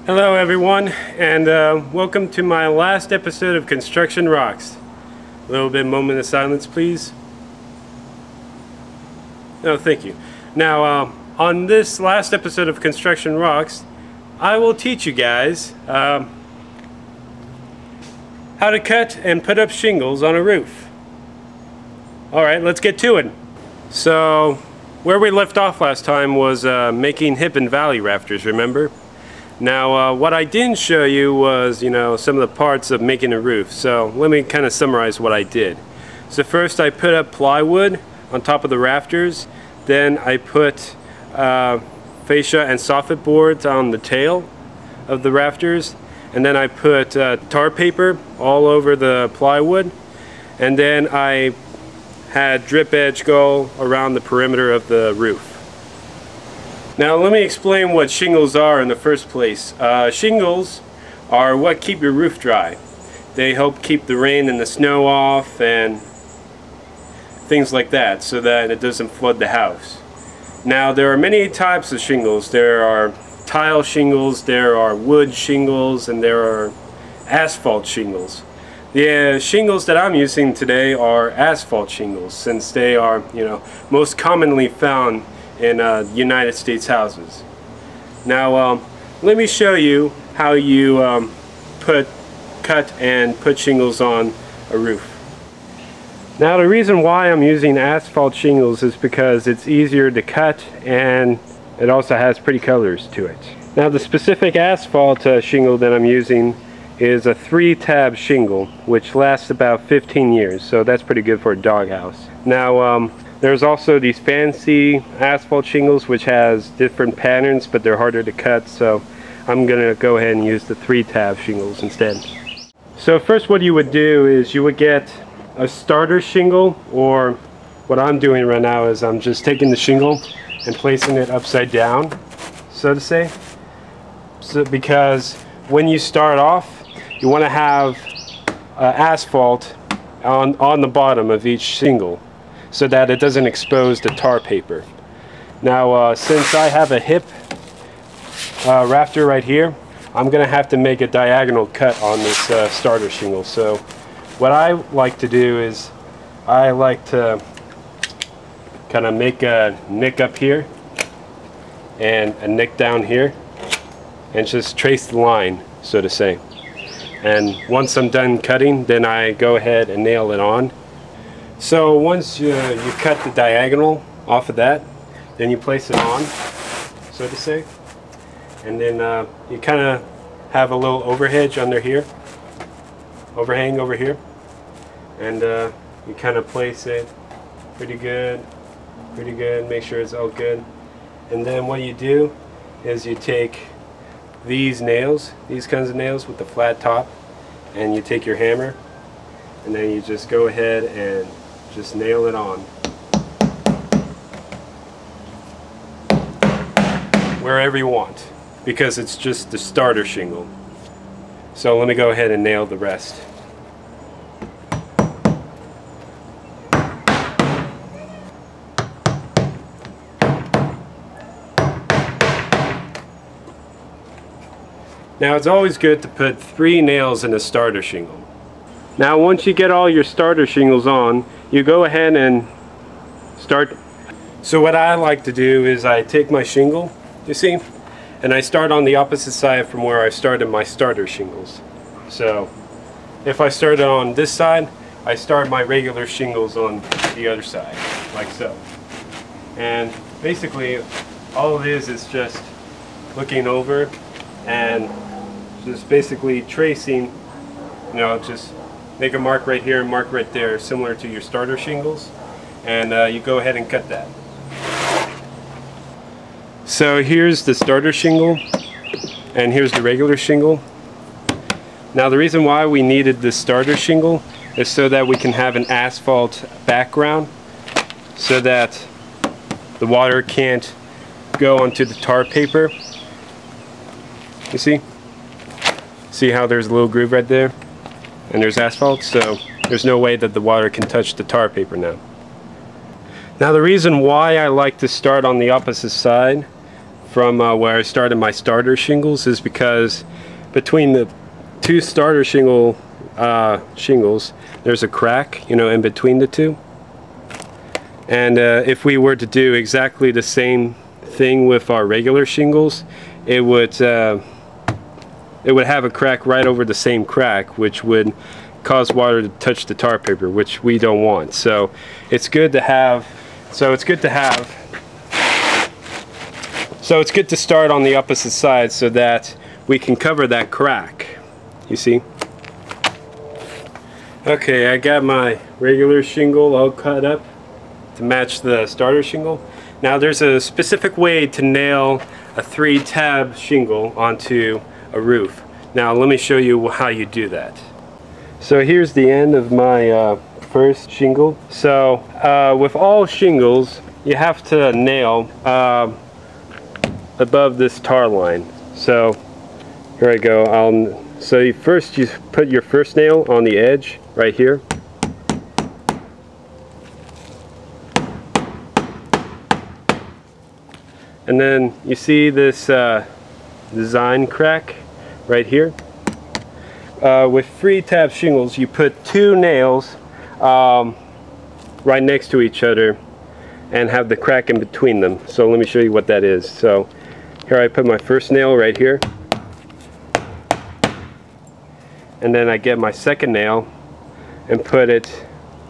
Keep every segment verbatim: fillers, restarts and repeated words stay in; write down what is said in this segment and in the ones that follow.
Hello everyone, and uh, welcome to my last episode of Construction Rocks. A little bit moment of silence, please. No, thank you. Now, uh, on this last episode of Construction Rocks, I will teach you guys um, how to cut and put up shingles on a roof. Alright, let's get to it. So, where we left off last time was uh, making hip and valley rafters, remember? Now, uh, what I didn't show you was, you know, some of the parts of making a roof. So let me kind of summarize what I did. So first I put up plywood on top of the rafters. Then I put uh, fascia and soffit boards on the tail of the rafters. And then I put uh, tar paper all over the plywood. And then I had drip edge go around the perimeter of the roof. Now let me explain what shingles are in the first place. Uh, shingles are what keep your roof dry. They help keep the rain and the snow off and things like that so that it doesn't flood the house. Now there are many types of shingles. There are tile shingles, there are wood shingles, and there are asphalt shingles. The uh, shingles that I'm using today are asphalt shingles since they are, you know, most commonly found in uh, United States houses. Now um, let me show you how you um, put cut and put shingles on a roof. Now the reason why I'm using asphalt shingles is because it's easier to cut and it also has pretty colors to it. Now the specific asphalt uh, shingle that I'm using is a three tab shingle which lasts about fifteen years, so that's pretty good for a doghouse. Now um, there's also these fancy asphalt shingles which has different patterns, but they're harder to cut, so I'm gonna go ahead and use the three tab shingles instead. So first what you would do is you would get a starter shingle, or what I'm doing right now is I'm just taking the shingle and placing it upside down, so to say. So because when you start off, you want to have uh, asphalt on, on the bottom of each shingle, so that it doesn't expose the tar paper. Now uh, since I have a hip uh, rafter right here, I'm gonna have to make a diagonal cut on this uh, starter shingle. So what I like to do is I like to kind of make a nick up here and a nick down here and just trace the line, so to say. And once I'm done cutting, then I go ahead and nail it on. So once you, you cut the diagonal off of that, then you place it on, so to say, and then uh, you kind of have a little overhedge under here, overhang over here, and uh, you kind of place it pretty good, pretty good, make sure it's all good. And then what you do is you take these nails, these kinds of nails with the flat top, and you take your hammer, and then you just go ahead and just nail it on wherever you want, because it's just the starter shingle. So let me go ahead and nail the rest. Now it's always good to put three nails in a starter shingle. Now once you get all your starter shingles on, you go ahead and start. So what I like to do is I take my shingle, you see, and I start on the opposite side from where I started my starter shingles. So if I started on this side, I start my regular shingles on the other side, like so. And basically all it is is just looking over and just basically tracing, you know, just make a mark right here and mark right there, similar to your starter shingles, and uh, you go ahead and cut that. So here's the starter shingle and here's the regular shingle. Now the reason why we needed the starter shingle is so that we can have an asphalt background so that the water can't go onto the tar paper. You see? See how there's a little groove right there? And there's asphalt, so there's no way that the water can touch the tar paper now. Now the reason why I like to start on the opposite side from uh, where I started my starter shingles is because between the two starter shingle uh, shingles there's a crack, you know, in between the two. And uh, if we were to do exactly the same thing with our regular shingles, it would uh, it would have a crack right over the same crack, which would cause water to touch the tar paper, which we don't want. So it's good to have so it's good to have so it's good to start on the opposite side so that we can cover that crack, you see. Okay, I got my regular shingle all cut up to match the starter shingle. Now there's a specific way to nail a three tab shingle onto a roof. Now let me show you how you do that. So here's the end of my uh, first shingle. So uh, with all shingles you have to nail uh, above this tar line. So here I go. I'll, so you first you put your first nail on the edge right here. And then you see this uh, design crack right here. Uh, with three tab shingles you put two nails um, right next to each other and have the crack in between them. So let me show you what that is. So here I put my first nail right here, and then I get my second nail and put it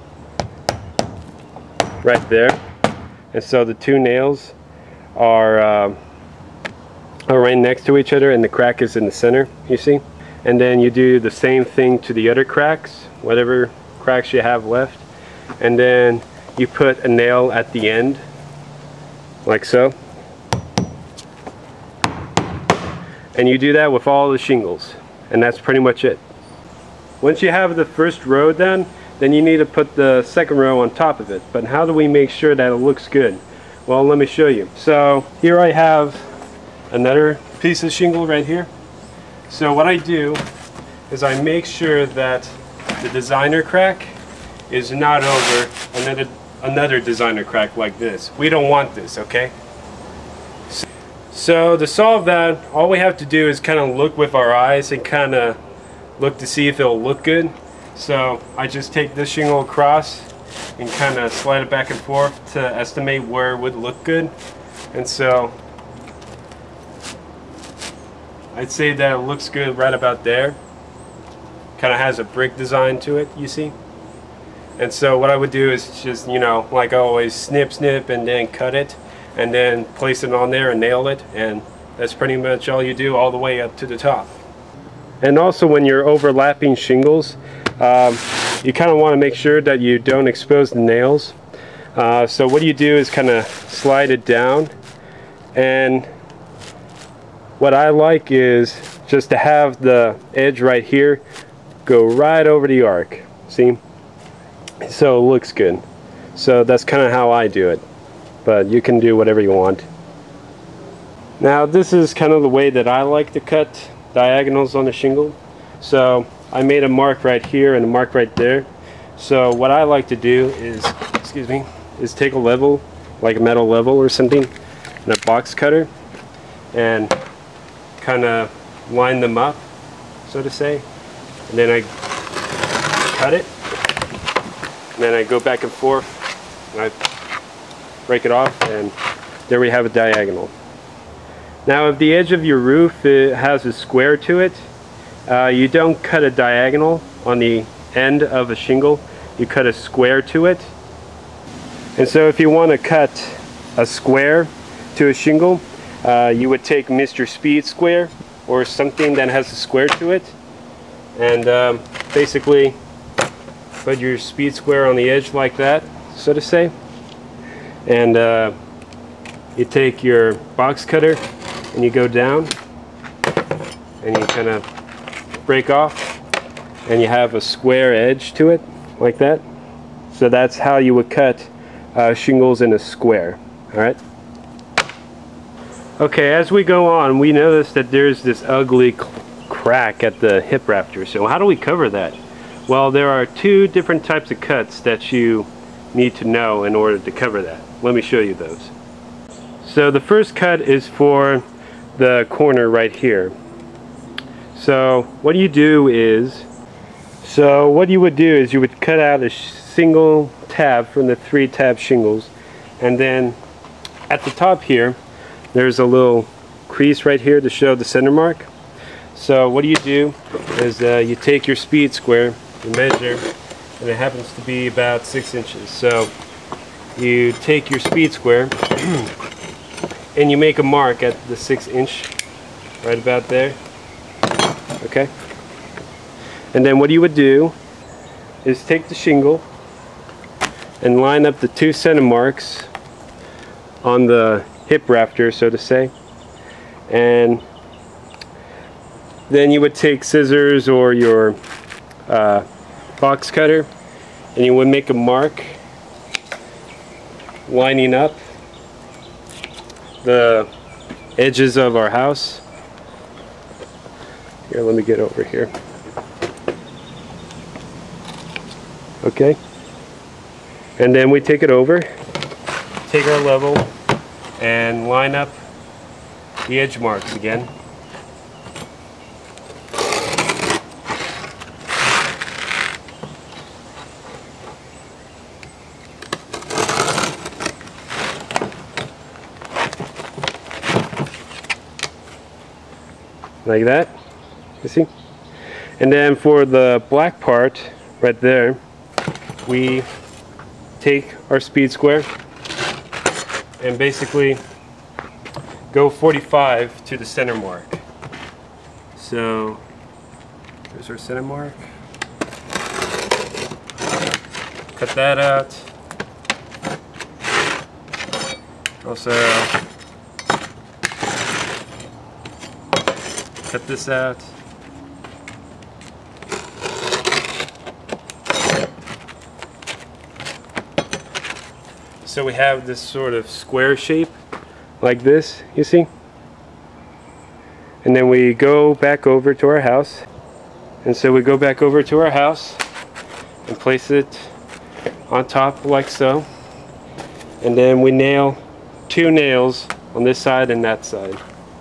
right there. And so the two nails are, uh, are right next to each other and the crack is in the center, you see. And then you do the same thing to the other cracks, whatever cracks you have left, and then you put a nail at the end like so, and you do that with all the shingles, and that's pretty much it. Once you have the first row done, then you need to put the second row on top of it. But how do we make sure that it looks good? Well, let me show you. So here I have another piece of shingle right here. So what I do is I make sure that the designer crack is not over another another designer crack like this. We don't want this, okay? So to solve that, all we have to do is kind of look with our eyes and kind of look to see if it'll look good. So I just take this shingle across and kind of slide it back and forth to estimate where it would look good. And so I'd say that it looks good right about there. Kind of has a brick design to it, you see. And so what I would do is just, you know, like always, snip snip and then cut it and then place it on there and nail it, and that's pretty much all you do all the way up to the top. And also when you're overlapping shingles, um, you kind of want to make sure that you don't expose the nails. Uh, so what you do is kind of slide it down, and what I like is just to have the edge right here go right over the arc, see? So it looks good. So that's kind of how I do it, but you can do whatever you want. Now this is kind of the way that I like to cut diagonals on the shingle. So I made a mark right here and a mark right there. So what I like to do is, excuse me, is take a level, like a metal level or something, and a box cutter, and kind of line them up, so to say, and then I cut it, and then I go back and forth and I break it off, and there we have a diagonal. Now if the edge of your roof it has a square to it, uh, you don't cut a diagonal on the end of a shingle, you cut a square to it. And so if you want to cut a square to a shingle, uh, you would take Mister Speed square or something that has a square to it, and um, basically put your speed square on the edge like that, so to say, and uh, you take your box cutter and you go down and you kind of break off, and you have a square edge to it like that. So that's how you would cut uh, shingles in a square. Alright? Okay, as we go on, we notice that there's this ugly crack at the hip rafter. So how do we cover that? Well, there are two different types of cuts that you need to know in order to cover that. Let me show you those. So the first cut is for the corner right here. So what you do is, so what you would do is you would cut out a single tab from the three tab shingles, and then at the top here there's a little crease right here to show the center mark. So what do you do is uh, you take your speed square, you measure, and it happens to be about six inches. So you take your speed square and you make a mark at the six inch, right about there. Okay? And then what you would do is take the shingle and line up the two center marks on the hip rafter, so to say. And then you would take scissors or your uh, box cutter, and you would make a mark lining up the edges of our house. Here, let me get over here. Okay, and then we take it over, take our level, and line up the edge marks again. Like that, you see? And then for the black part right there, we take our speed square and basically go forty-five to the center mark. So there's our center mark. Cut that out. Also cut this out. So we have this sort of square shape like this, you see? And then we go back over to our house. And so we go back over to our house and place it on top like so. And then we nail two nails on this side and that side.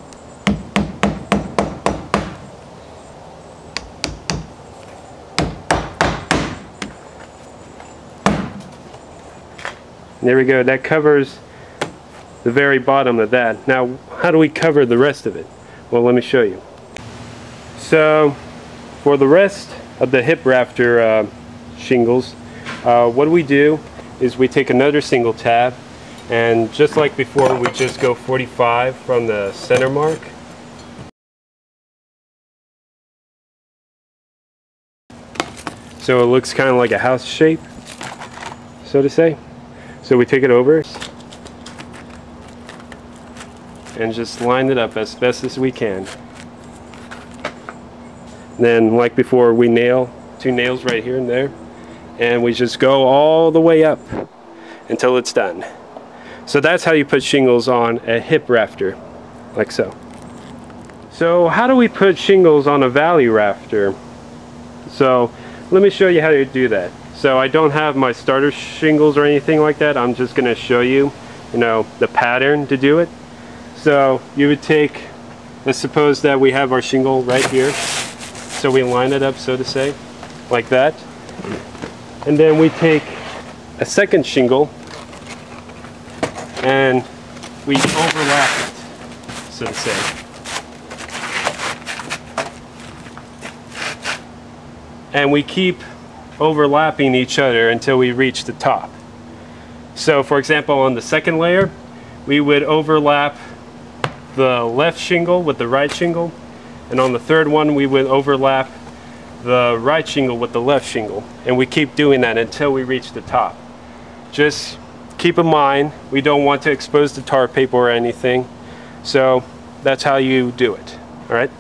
There we go, that covers the very bottom of that. Now, how do we cover the rest of it? Well, let me show you. So, for the rest of the hip rafter uh, shingles, uh, what we do is we take another single tab, and just like before, we just go forty-five from the center mark. So it looks kind of like a house shape, so to say. So we take it over and just line it up as best as we can. Then, like before, we nail two nails right here and there, and we just go all the way up until it's done. So that's how you put shingles on a hip rafter, like so. So how do we put shingles on a valley rafter? So let me show you how to do that. So I don't have my starter shingles or anything like that. I'm just going to show you, you know, the pattern to do it. So you would take, let's suppose that we have our shingle right here. So we line it up, so to say, like that. And then we take a second shingle and we overlap it, so to say. And we keep overlapping each other until we reach the top. So for example, on the second layer, we would overlap the left shingle with the right shingle, and on the third one we would overlap the right shingle with the left shingle, and we keep doing that until we reach the top. Just keep in mind, we don't want to expose the tar paper or anything, so that's how you do it. All right.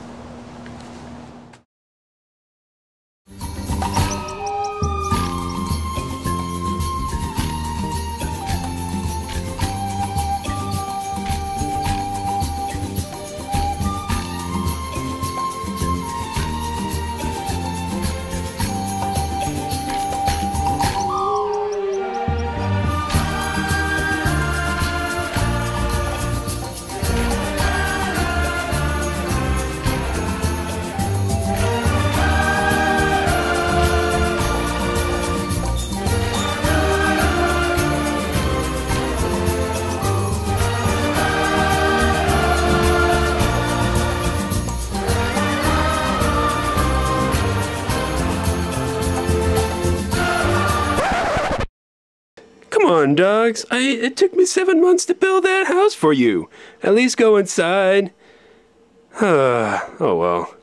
on, dogs. I, it took me seven months to build that house for you. At least go inside. oh well.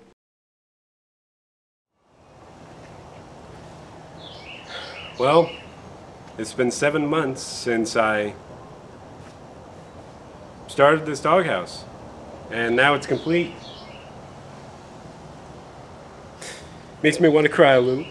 Well, it's been seven months since I started this doghouse, and now it's complete. Makes me want to cry a little.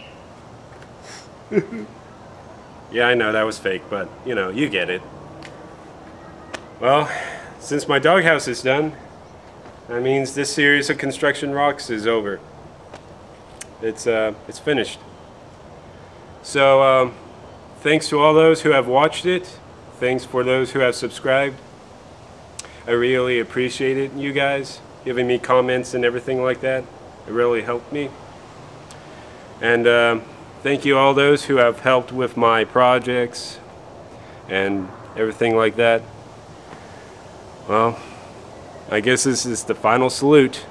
Yeah, I know that was fake, but you know, you get it. Well, since my doghouse is done, that means this series of construction rocks is over. It's uh, it's finished. So, um, thanks to all those who have watched it. Thanks for those who have subscribed. I really appreciate it, you guys giving me comments and everything like that. It really helped me. And uh, thank you all those who have helped with my projects and everything like that. Well, I guess this is the final salute.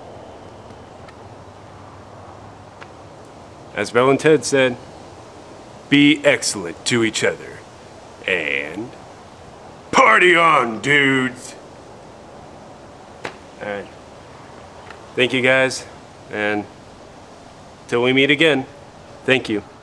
As Bill and Ted said, be excellent to each other. And party on, dudes! Alright. Thank you guys, and till we meet again, thank you.